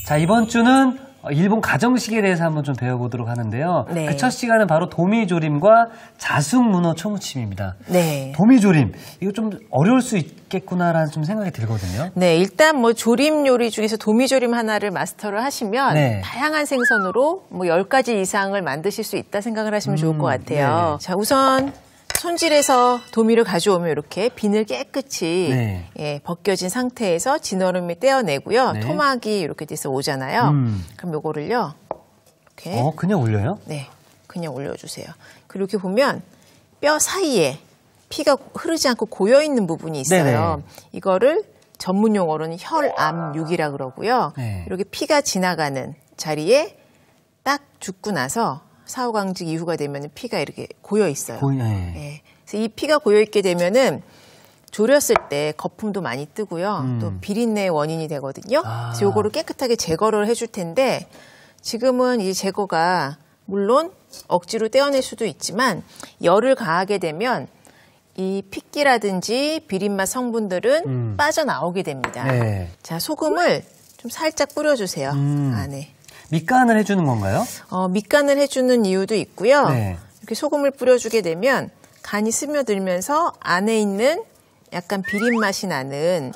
자, 이번 주는 일본 가정식에 대해서 한번 좀 배워보도록 하는데요. 네. 그 첫 시간은 바로 도미조림과 자숙문어 초무침입니다. 네. 도미조림, 이거 좀 어려울 수 있겠구나라는 좀 생각이 들거든요. 네, 일단 뭐 조림 요리 중에서 도미조림 하나를 마스터를 하시면 네. 다양한 생선으로 뭐 10가지 이상을 만드실 수 있다 생각을 하시면 좋을 것 같아요. 네. 자, 우선 손질해서 도미를 가져오면 이렇게 비늘 깨끗이 네. 예, 벗겨진 상태에서 진얼음을 떼어내고요. 네. 토막이 이렇게 돼서 오잖아요. 그럼 요거를요. 이렇게 그냥 올려요? 네, 그냥 올려주세요. 그리고 이렇게 보면 뼈 사이에 피가 흐르지 않고 고여있는 부분이 있어요. 네네. 이거를 전문 용어로는 혈압육이라 그러고요. 네. 이렇게 피가 지나가는 자리에 딱 죽고 나서 사후강직 이후가 되면 피가 이렇게 고여있어요. 네. 네. 그래서 이 피가 고여있게 되면은 졸였을 때 거품도 많이 뜨고요. 또 비린내의 원인이 되거든요. 그래서 요거를 깨끗하게 제거를 해줄 텐데 지금은 이 제거가 물론 억지로 떼어낼 수도 있지만 열을 가하게 되면 이 핏기라든지 비린맛 성분들은 빠져나오게 됩니다. 네. 자, 소금을 좀 살짝 뿌려주세요. 안에. 밑간을 해주는 건가요? 밑간을 해주는 이유도 있고요. 네. 이렇게 소금을 뿌려주게 되면 간이 스며들면서 안에 있는 약간 비린 맛이 나는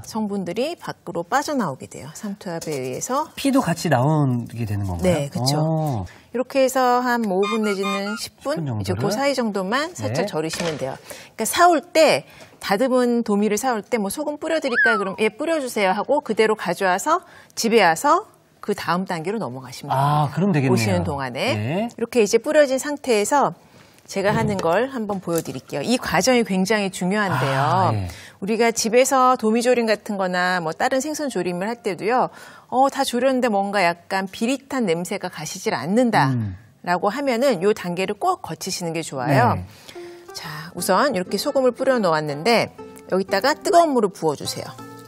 성분들이 밖으로 빠져나오게 돼요. 삼투압에 의해서. 피도 같이 나오게 되는 건가요? 네, 그렇죠. 이렇게 해서 한 5분 내지는 10분 이제 그 사이 정도만 살짝 네. 절이시면 돼요. 그러니까 사올 때 다듬은 도미를 사올 때 뭐 소금 뿌려드릴까요? 그럼 예, 뿌려주세요 하고 그대로 가져와서 집에 와서 그 다음 단계로 넘어가시면 됩니다. 그럼 되겠네요. 오시는 동안에. 네. 이렇게 이제 뿌려진 상태에서 제가 하는 걸 한번 보여드릴게요. 이 과정이 굉장히 중요한데요. 네. 우리가 우리가 집에서 도미조림 같은 거나 뭐 다른 생선 조림을 할 때도요. 다 조렸는데 뭔가 약간 비릿한 냄새가 가시질 않는다. 라고 하면은 요 단계를 꼭 거치시는 게 좋아요. 네. 자, 우선 이렇게 소금을 뿌려 놓았는데 여기다가 뜨거운 물을 부어주세요.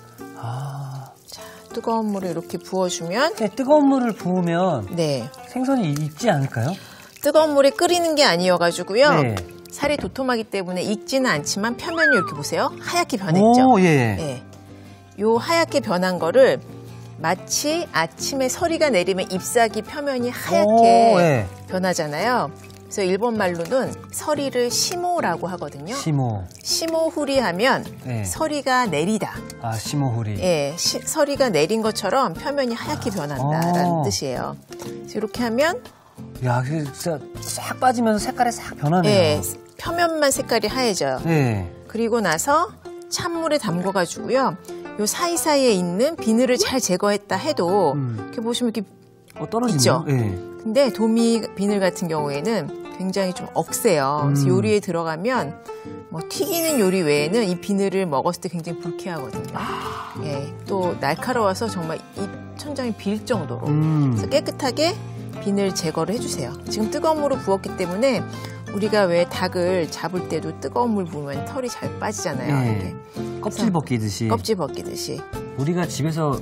뜨거운 물을 이렇게 부어주면 네, 뜨거운 물을 부으면 네, 생선이 익지 않을까요? 뜨거운 물에 끓이는 게 아니어가지고요. 네. 살이 도톰하기 때문에 익지는 않지만 표면이 이렇게 보세요. 하얗게 변했죠. 오, 예. 네. 요 하얗게 변한 거를 마치 아침에 서리가 내리면 잎사귀 표면이 하얗게 예. 변하잖아요. 그래서 일본 말로는 서리를 시모라고 하거든요. 시모후리 하면 네. 서리가 내리다. 시모후리. 예, 서리가 내린 것처럼 표면이 하얗게 변한다라는 뜻이에요. 그래서 이렇게 하면 야, 진짜 싹 빠지면서 색깔이 싹 변하네요. 예, 표면만 색깔이 하얘져요. 네. 그리고 나서 찬물에 담궈가지고요. 요 사이사이에 있는 비늘을 잘 제거했다 해도 이렇게 보시면 이렇게 떨어지네요. 있죠. 네. 근데 도미 비늘 같은 경우에는 굉장히 좀 억세요. 그래서 요리에 들어가면 뭐 튀기는 요리 외에는 이 비늘을 먹었을 때 굉장히 불쾌하거든요. 예, 또 날카로워서 정말 입 천장이 빌 정도로. 그래서 깨끗하게 비늘 제거를 해주세요. 지금 뜨거운 물을 부었기 때문에 우리가 왜 닭을 잡을 때도 뜨거운 물 부으면 털이 잘 빠지잖아요. 네. 이렇게. 껍질 벗기듯이. 껍질 벗기듯이. 우리가 집에서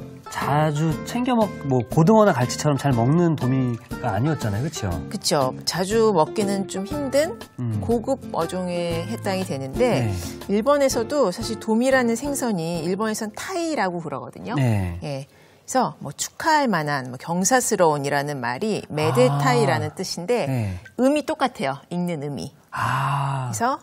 자주 챙겨 뭐 고등어나 갈치처럼 잘 먹는 도미가 아니었잖아요. 그렇죠? 그렇죠. 자주 먹기는 좀 힘든 고급 어종에 해당이 되는데 네. 일본에서도 사실 도미라는 생선이 일본에선 타이라고 그러거든요. 네. 예. 그래서 뭐 축하할 만한 뭐 경사스러운이라는 말이 메데타이라는 뜻인데 네. 음이 똑같아요. 읽는 음이. 그래서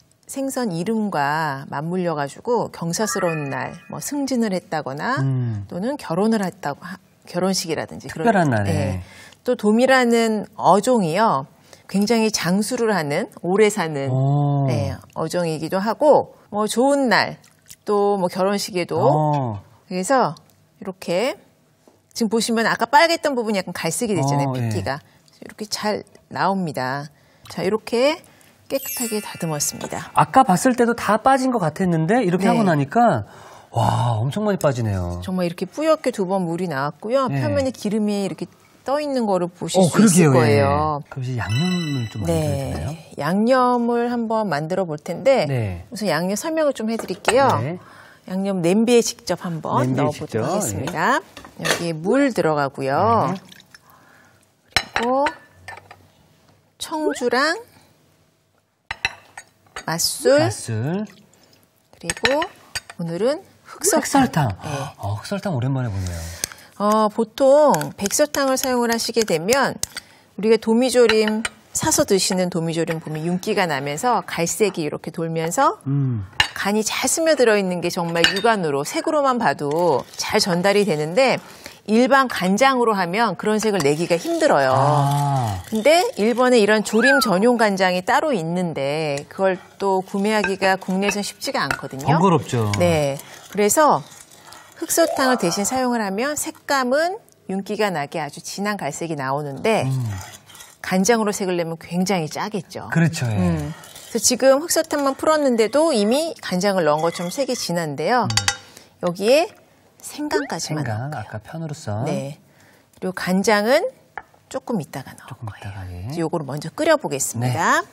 생선 이름과 맞물려 가지고 경사스러운 날, 뭐 승진을 했다거나 또는 결혼을 했다고 결혼식이라든지 특별한 날에. 예. 또 도미라는 어종이요. 굉장히 장수를 하는 오래 사는 네, 어종이기도 하고 뭐 좋은 날 또 뭐 결혼식에도 그래서 이렇게 지금 보시면 아까 빨갰던 부분이 약간 갈색이 됐잖아요. 핏기가. 예. 이렇게 잘 나옵니다. 자, 이렇게 깨끗하게 다듬었습니다. 아까 봤을 때도 다 빠진 것 같았는데 이렇게 네. 하고 나니까 와, 엄청 많이 빠지네요. 정말 이렇게 뿌옇게 2번 물이 나왔고요. 네. 표면에 기름이 이렇게 떠 있는 거를 보실 수 그러게요, 있을 거예요. 예. 그럼 이제 양념을 좀 만들어야 되나요? 양념을 한번 만들어 볼 텐데 네. 우선 양념 설명을 좀 해드릴게요. 네. 양념 냄비에 직접 한번 냄비에 넣어보도록 직접, 하겠습니다. 여기에 물 들어가고요. 네. 그리고 청주랑 맛술, 그리고 그리고 오늘은 흑설탕. 흑설탕. 네. 흑설탕 오랜만에 보네요. 보통 백설탕을 사용을 하시게 되면 우리가 도미조림 사서 드시는 도미조림 보면 윤기가 나면서 갈색이 이렇게 돌면서 간이 잘 스며들어 있는 게 정말 육안으로 색으로만 봐도 잘 전달이 되는데 일반 간장으로 하면 그런 색을 내기가 힘들어요. 근데 일본에 이런 조림 전용 간장이 따로 있는데 그걸 또 구매하기가 국내에서는 쉽지가 않거든요. 번거롭죠. 네. 그래서 흑설탕을 대신 사용을 하면 색감은 윤기가 나게 아주 진한 갈색이 나오는데 간장으로 색을 내면 굉장히 짜겠죠. 그렇죠. 예. 그래서 지금 흑설탕만 풀었는데도 이미 간장을 넣은 것처럼 색이 진한데요. 여기에 생강까지만 생강 넣을까요? 아까 편으로 썬. 네. 그리고 간장은 조금 이따가 넣을 조금 거예요. 이따가, 예. 이제 요거를 먼저 끓여보겠습니다.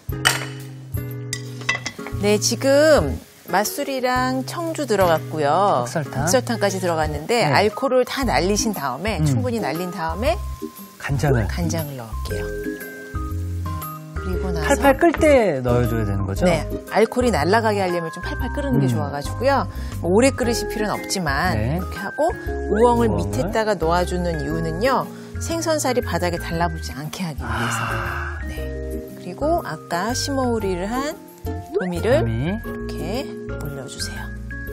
네, 지금 맛술이랑 청주 들어갔고요. 흑설탕까지 들어갔는데 네. 알코올을 다 날리신 다음에 충분히 날린 다음에 간장을 넣을게요. 그리고 나서 팔팔 끓 때 넣어줘야 되는 거죠? 네, 알코올이 날아가게 하려면 좀 팔팔 끓는 게 좋아가지고요. 뭐 오래 끓이실 필요는 없지만 네. 이렇게 하고 우엉을 우엉을. 밑에다가 놓아주는 이유는요. 생선살이 바닥에 달라붙지 않게 하기 위해서. 네. 그리고 아까 심어오리를 한 도미를 이렇게 올려주세요.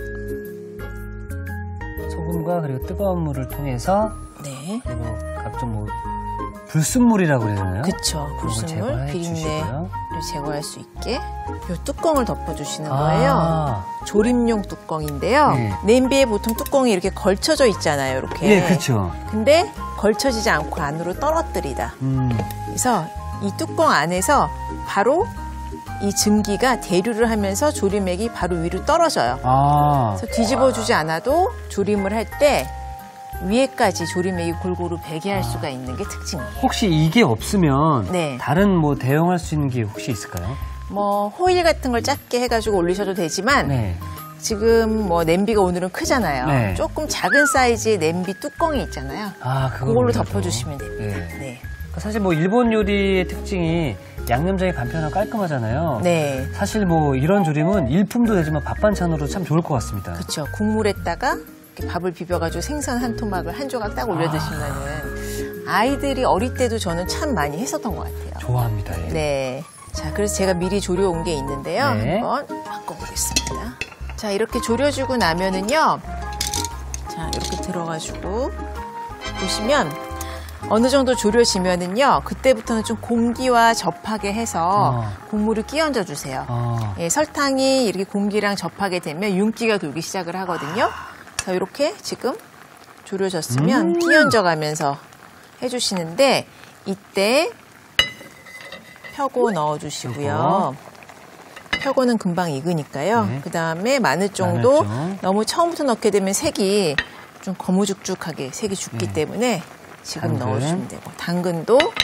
소금과 그리고 뜨거운 물을 통해서 네. 그리고 각종 뭐 불순물이라고 그래야 되나요? 그쵸. 불순물, 제거해 비린내를 주시고요. 제거할 수 있게 이 뚜껑을 덮어주시는 거예요. 조림용 뚜껑인데요. 네. 냄비에 보통 뚜껑이 이렇게 걸쳐져 있잖아요. 이렇게. 예, 그렇죠. 근데 걸쳐지지 않고 안으로 떨어뜨리다. 그래서 이 뚜껑 안에서 바로 이 증기가 대류를 하면서 조림액이 바로 위로 떨어져요. 그래서 뒤집어주지 않아도 조림을 할 때 위에까지 조림액이 골고루 배게 할 수가 있는 게 특징이에요. 혹시 이게 없으면 네. 다른 뭐 대용할 수 있는 게 혹시 있을까요? 뭐 호일 같은 걸 작게 해가지고 올리셔도 되지만 네. 지금 뭐 냄비가 오늘은 크잖아요. 네. 조금 작은 사이즈의 냄비 뚜껑이 있잖아요. 그걸로 올려서. 덮어주시면 됩니다. 네. 네. 사실 뭐 일본 요리의 특징이 양념장이 간편하고 깔끔하잖아요. 네. 사실 뭐 이런 조림은 일품도 되지만 밥 반찬으로 참 좋을 것 같습니다. 그렇죠. 국물에다가 이렇게 밥을 비벼가지고 생선 한 토막을 한 조각 딱 올려 드시면은 아이들이 어릴 때도 저는 참 많이 했었던 것 같아요. 좋아합니다. 예. 네. 자, 그래서 제가 미리 졸여온 게 있는데요. 네. 한번 바꿔보겠습니다. 자, 이렇게 졸여주고 나면은요. 자, 이렇게 들어가지고 보시면 어느 정도 졸여지면은요. 그때부터는 좀 공기와 접하게 해서 국물을 끼얹어 주세요. 예, 설탕이 이렇게 공기랑 접하게 되면 윤기가 돌기 시작을 하거든요. 자, 이렇게 지금 졸여졌으면 끼얹어 가면서 해주시는데 이때 펴고 넣어주시고요. 펴고는 금방 익으니까요. 네. 그 다음에 마늘 정도 마늘종. 너무 처음부터 넣게 되면 색이 좀 거무죽죽하게 색이 죽기 때문에 지금 당근. 넣어주시면 되고 당근도 좀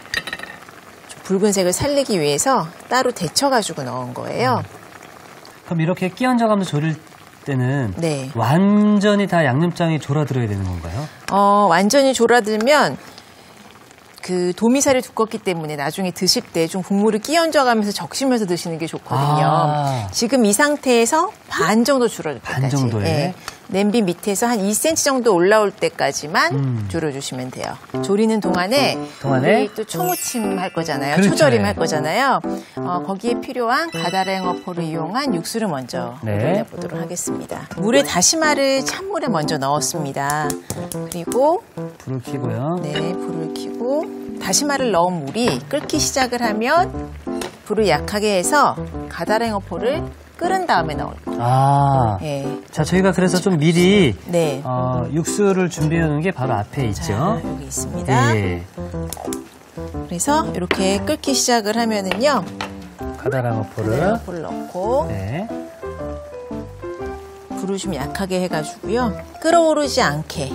붉은색을 살리기 위해서 따로 데쳐가지고 넣은 거예요. 그럼 이렇게 끼얹어가면서 졸일 때는 네. 완전히 다 양념장이 졸아들어야 되는 건가요? 완전히 졸아들면 그 도미살이 두껍기 때문에 나중에 드실 때 좀 국물을 끼얹어가면서 적시면서 드시는 게 좋거든요. 지금 이 상태에서 반 정도 줄어들 때까지. 반 정도에? 네. 냄비 밑에서 한 2cm 정도 올라올 때까지만 졸여주시면 돼요. 조리는 동안에 우리 또 초무침 할 거잖아요. 그렇죠. 초절임 할 거잖아요. 거기에 필요한 가다랭어포를 이용한 육수를 먼저 내보도록 하겠습니다. 물에 다시마를 찬물에 먼저 넣었습니다. 그리고 불을 켜고요. 네, 불을 켜고 다시마를 넣은 물이 끓기 시작을 하면 불을 약하게 해서 가다랭어포를 끓은 다음에 넣을 거예요. 네. 자, 저희가 그래서 좀 미리 네. 육수를 준비해 놓은 게 바로 앞에 있죠. 자, 여기 있습니다. 예. 그래서 이렇게 끓기 시작을 하면은요. 가다랑어포를 넣고 네. 불을 좀 약하게 해가지고요. 끓어오르지 않게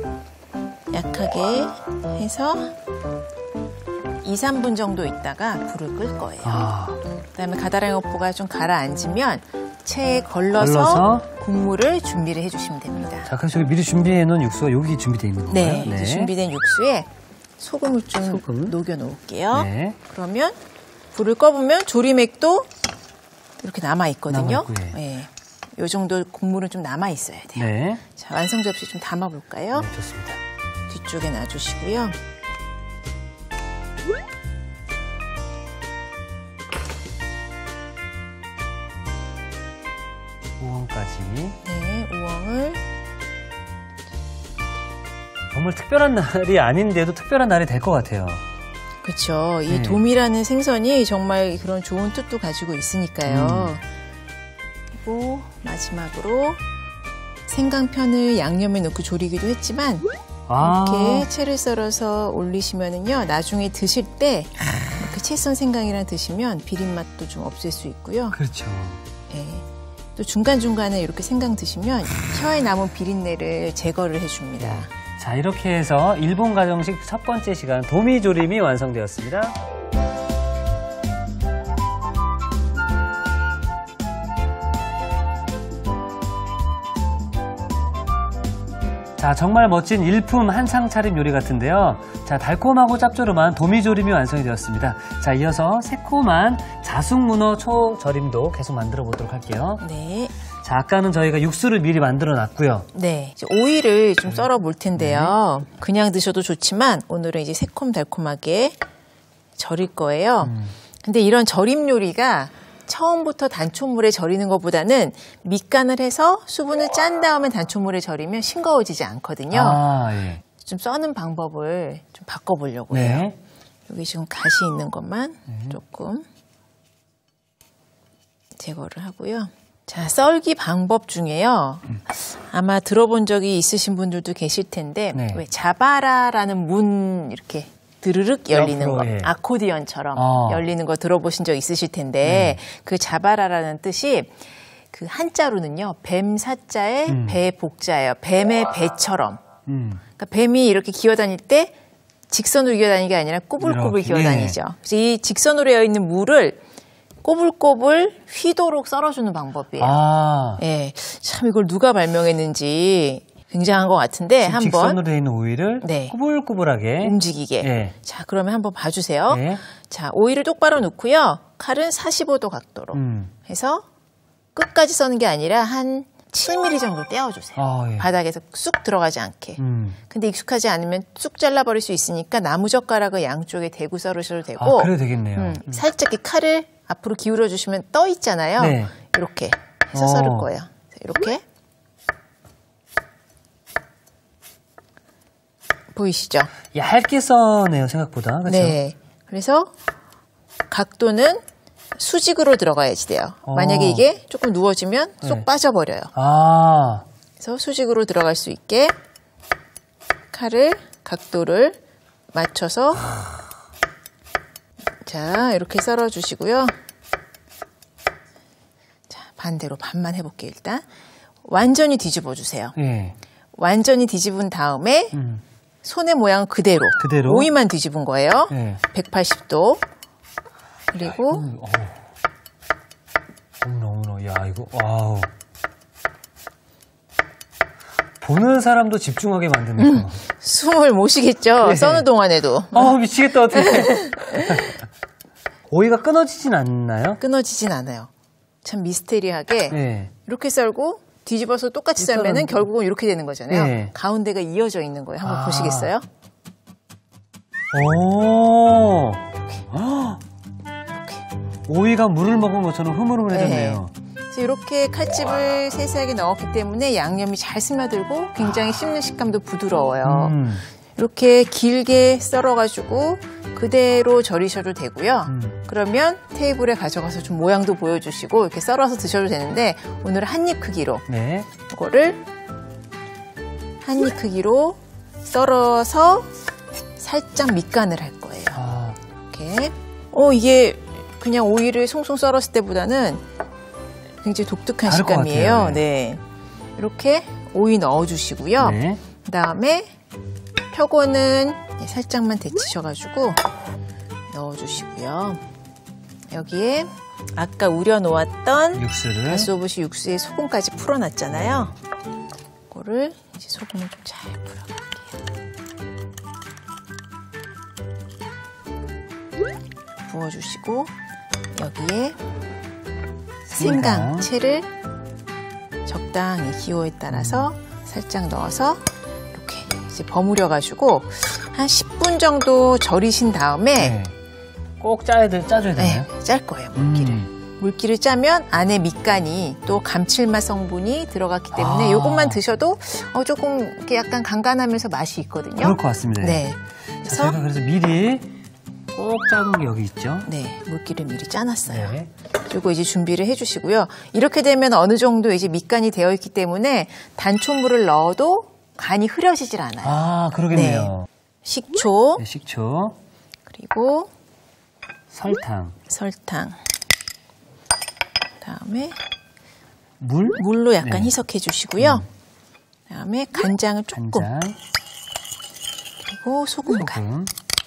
약하게 해서 2, 3분 정도 있다가 불을 끌 거예요. 그다음에 가다랭어포가 좀 가라앉으면 체에 걸러서 국물을 준비를 해주시면 됩니다. 자, 그래서 미리 준비해 놓은 육수가 여기 준비되어 있는 건가요? 네, 이제 준비된 육수에 소금을 좀 녹여 놓을게요. 네. 그러면 불을 꺼보면 조림액도 이렇게 남아 있거든요. 네. 이 정도 국물은 좀 남아 있어야 돼요. 네. 자, 완성 접시 좀 담아 볼까요? 네, 좋습니다. 양쪽에 놔주시고요. 우엉까지. 네, 우엉을 정말 특별한 날이 아닌데도 특별한 날이 될 것 같아요. 그렇죠. 이 네. 돔이라는 생선이 정말 그런 좋은 뜻도 가지고 있으니까요. 그리고 마지막으로 생강편을 양념에 넣고 조리기도 했지만 이렇게 채를 썰어서 올리시면은요, 나중에 드실 때 이렇게 채 썬 생강이랑 드시면 비린 맛도 좀 없앨 수 있고요. 그렇죠. 예. 또 중간중간에 이렇게 생강 드시면 혀에 남은 비린내를 제거를 해줍니다. 자, 이렇게 해서 일본 가정식 첫 번째 시간 도미조림이 완성되었습니다. 자, 정말 멋진 일품 한상 차림 요리 같은데요. 자, 달콤하고 짭조름한 도미조림이 완성이 되었습니다. 자, 이어서 새콤한 자숙문어 초절임도 계속 만들어 보도록 할게요. 네. 자, 아까는 저희가 육수를 미리 만들어 놨고요. 네. 이제 오이를 좀 썰어 볼 텐데요. 그냥 드셔도 좋지만 오늘은 이제 새콤달콤하게 절일 거예요. 근데 이런 절임 요리가 처음부터 단초물에 절이는 것보다는 밑간을 해서 수분을 짠 다음에 단초물에 절이면 싱거워지지 않거든요. 아, 예. 좀 써는 방법을 좀 바꿔보려고 해요. 네. 여기 지금 가시 있는 것만 조금 제거를 하고요. 자, 썰기 방법 중에요. 아마 들어본 적이 있으신 분들도 계실 텐데 네. 왜 자바라라는 문 이렇게 드르륵 열리는 옆으로, 거, 예. 아코디언처럼 열리는 거 들어보신 적 있으실 텐데 그 자바라라는 뜻이 그 한자로는요. 뱀 사자에 배 복자예요. 뱀의 배처럼. 그러니까 뱀이 이렇게 기어다닐 때 직선으로 기어다니는 게 아니라 꼬불꼬불 이렇게, 기어다니죠. 그래서 이 직선으로 되어 있는 물을 꼬불꼬불 휘도록 썰어주는 방법이에요. 아, 예, 참 이걸 누가 발명했는지 굉장한 것 같은데 한번 직선으로 되어 있는 오이를 네. 꾸불꾸불하게 움직이게. 예. 자, 그러면 한번 봐주세요. 네. 자, 오이를 똑바로 놓고요. 칼은 45도 각도로 해서 끝까지 써는 게 아니라 한 7mm 정도 떼어주세요. 아, 예. 바닥에서 쑥 들어가지 않게. 근데 익숙하지 않으면 쑥 잘라버릴 수 있으니까 나무젓가락을 양쪽에 대고 썰으셔도 되고. 아, 그래도 되겠네요. 살짝 이 칼을 앞으로 기울여 주시면 떠 있잖아요. 네. 이렇게 해서 썰을 거예요. 이렇게. 보이시죠? 얇게 써네요, 생각보다. 그렇죠? 네. 그래서 각도는 수직으로 들어가야지 돼요. 만약에 이게 조금 누워지면 쏙 네. 빠져버려요. 아, 그래서 수직으로 들어갈 수 있게 칼을 각도를 맞춰서 자, 이렇게 썰어주시고요. 자, 반대로 반만 해볼게요, 일단. 완전히 뒤집어 주세요. 예. 완전히 뒤집은 다음에 손의 모양 그대로. 그대로? 오이만 뒤집은 거예요. 네. 180도. 그리고 너무너무, 야, 이거, 와우. 보는 사람도 집중하게 만드네요. 숨을 못 쉬겠죠. 네. 써는 동안에도. 미치겠다, 어떡해. 오이가 끊어지진 않나요? 끊어지진 않아요. 참 미스테리하게 네. 이렇게 썰고 뒤집어서 똑같이 썰면은 결국은 이렇게 되는 거잖아요. 네. 가운데가 이어져 있는 거예요. 한번 보시겠어요? 오. 오이가 물을 먹은 것처럼 흐물흐물해졌네요. 그래서 이렇게 칼집을 세세하게 넣었기 때문에 양념이 잘 스며들고 굉장히 씹는 식감도 부드러워요. 이렇게 길게 썰어가지고 그대로 절이셔도 되고요. 그러면 테이블에 가져가서 좀 모양도 보여주시고 이렇게 썰어서 드셔도 되는데 오늘은 한입 크기로 네. 이거를 한입 크기로 썰어서 살짝 밑간을 할 거예요. 이렇게. 이게 그냥 오이를 송송 썰었을 때보다는 굉장히 독특한 다를 것 식감이에요. 같아요. 네. 이렇게 오이 넣어주시고요. 네. 그다음에 표고는 살짝만 데치셔가지고 넣어주시고요. 여기에 아까 우려 놓았던 육수를. 가스오부시 육수에 소금까지 풀어놨잖아요. 이거를 이제 소금을 좀 잘 풀어갈게요. 부어주시고 여기에 생강채를 적당히 기호에 따라서 살짝 넣어서 이렇게 이제 이제 버무려가지고 한 10분 정도 절이신 다음에 네. 꼭 짜줘야 되나요? 네, 짤 거예요, 물기를. 물기를 짜면 안에 밑간이 또 감칠맛 성분이 들어갔기 때문에 이것만 드셔도 조금 이렇게 약간 간간하면서 맛이 있거든요. 그럴 것 같습니다. 네. 자, 저희가 그래서 미리 꼭 짜놓은 게 여기 있죠. 네, 물기를 미리 짜놨어요. 네. 그리고 이제 준비를 해주시고요. 이렇게 되면 어느 정도 이제 밑간이 되어 있기 때문에 단초물을 넣어도 간이 흐려지질 않아요. 아, 그러겠네요. 네. 식초, 네, 식초, 그리고 설탕, 그다음에 물, 물로 약간 네. 희석해 주시고요. 그다음에 간장을 조금, 간장, 그리고 소금 간. 소금.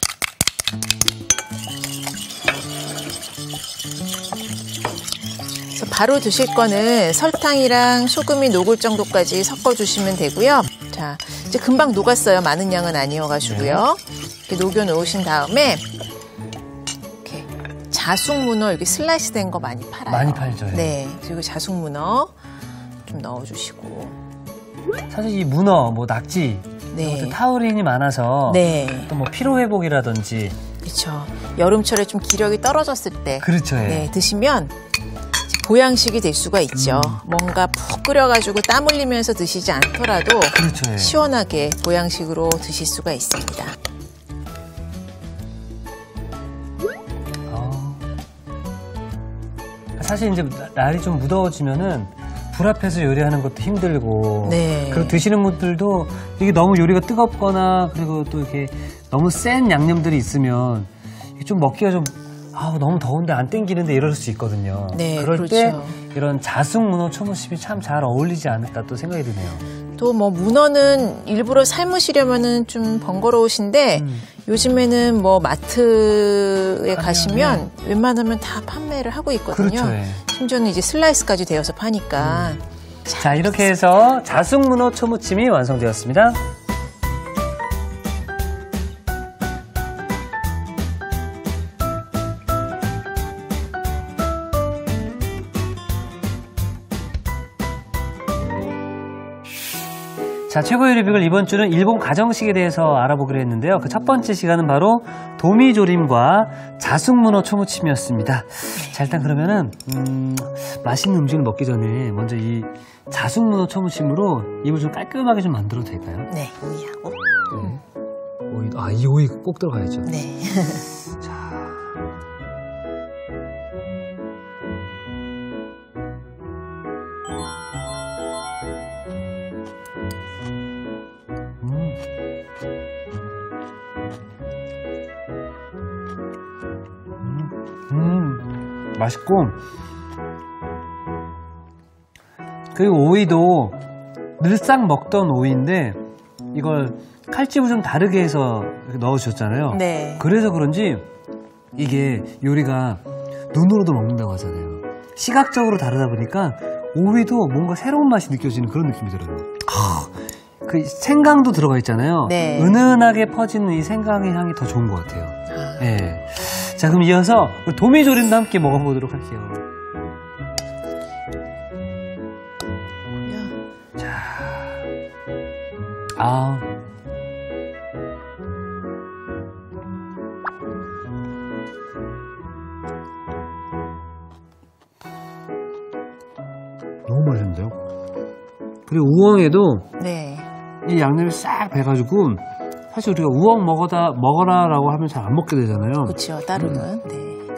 그래서 바로 드실 거는 설탕이랑 소금이 녹을 정도까지 섞어주시면 되고요. 자, 이제 금방 녹았어요. 많은 양은 아니어가지고요. 이렇게 녹여 놓으신 다음에 이렇게 자숙문어 이렇게 슬라이스 된 거 많이 팔아요. 많이 팔죠. 네, 그리고 자숙문어 좀 넣어주시고. 사실 이 문어, 뭐 낙지, 네, 타우린이 많아서 네, 또 뭐 피로 회복이라든지 그렇죠. 여름철에 좀 기력이 떨어졌을 때, 그렇죠. 예. 네, 드시면 보양식이 될 수가 있죠. 뭔가 푹 끓여가지고 땀 흘리면서 드시지 않더라도 그렇죠. 예. 시원하게 보양식으로 드실 수가 있습니다. 사실 이제 날이 좀 무더워지면은 불 앞에서 요리하는 것도 힘들고 네. 그리고 드시는 분들도 이게 너무 요리가 뜨겁거나 그리고 또 이렇게 너무 센 양념들이 있으면 이게 좀 먹기가 좀 너무 더운데 안 땡기는데 이럴 수 있거든요. 네, 그럴 그렇죠. 때 이런 자숙문어 초무침이 참 잘 어울리지 않을까 또 생각이 드네요. 또 뭐 문어는 일부러 삶으시려면은 좀 번거로우신데 요즘에는 뭐 마트에 가시면 웬만하면 다 판매를 하고 있거든요. 그렇죠. 예. 심지어는 이제 슬라이스까지 되어서 파니까. 자, 이렇게 해서 자숙문어 초무침이 완성되었습니다. 자, 최고의 요리빅을 이번 주는 일본 가정식에 대해서 알아보기로 했는데요. 그 첫 번째 시간은 바로 도미조림과 자숙문어 초무침이었습니다. 자, 일단 그러면은 맛있는 음식을 먹기 전에 먼저 이 자숙문어 초무침으로 입을 좀 깔끔하게 좀 만들어도 될까요? 네, 오이하고. 네. 오이, 이 오이 꼭 들어가야죠. 네. 자. 맛있고 그리고 오이도 늘상 먹던 오이인데 이걸 칼집을 좀 다르게 해서 넣어주셨잖아요. 네. 그래서 그런지 이게 요리가 눈으로도 먹는다고 하잖아요. 시각적으로 다르다 보니까 오이도 뭔가 새로운 맛이 느껴지는 그런 느낌이 들어요. 그 생강도 들어가 있잖아요. 네. 은은하게 퍼지는 이 생강의 향이 더 좋은 것 같아요. 네. 자, 그럼 이어서 우리 도미조림도 함께 먹어보도록 할게요. 자, 너무 맛있는데요? 그리고 우엉에도 네. 이 양념이 싹 배가지고 사실 우리가 우엉 먹어라라고 하면 잘 안 먹게 되잖아요. 그렇죠. 따로는. 네.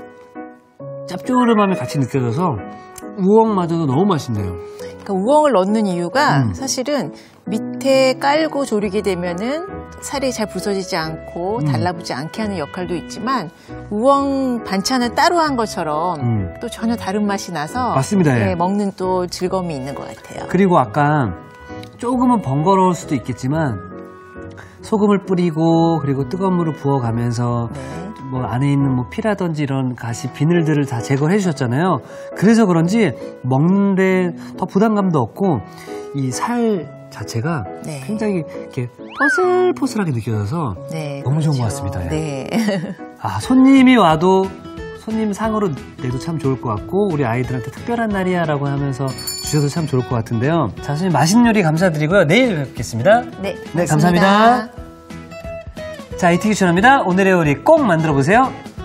짭조름함이 같이 느껴져서 우엉마저도 너무 맛있네요. 그러니까 우엉을 넣는 이유가 사실은 밑에 깔고 조리게 되면은 살이 잘 부서지지 않고 달라붙지 않게 하는 역할도 있지만 우엉 반찬을 따로 한 것처럼 또 전혀 다른 맛이 나서 맞습니다. 네, 예. 먹는 또 즐거움이 있는 것 같아요. 그리고 아까 조금은 번거로울 수도 있겠지만 소금을 뿌리고 그리고 뜨거운 물을 부어가면서 네. 뭐 안에 있는 뭐 피라든지 이런 가시 비늘들을 다 제거해 주셨잖아요. 그래서 그런지 먹는데 더 부담감도 없고 이 살 자체가 네. 굉장히 이렇게 포슬포슬하게 느껴져서 네, 너무 좋은 것 그렇죠. 같습니다. 예. 네. 손님이 와도 손님 상으로 내도 참 좋을 것 같고 우리 아이들한테 특별한 날이야 라고 하면서 주셔도 참 좋을 것 같은데요. 자, 선생님 맛있는 요리 감사드리고요. 내일 뵙겠습니다. 네, 감사합니다. 자, 이티기 추천합니다. 오늘의 요리 꼭 만들어 보세요.